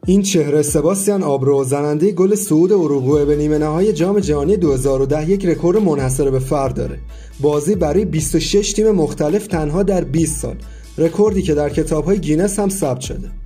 این چهره سباستیان آبرو زننده گل صعود اوروگوئه به نیمه نهایی جام جهانی 2010 یک رکورد منحصر به فرد داره. بازی برای 26 تیم مختلف تنها در 20 سال، رکوردی که در کتاب‌های گینس هم ثبت شده.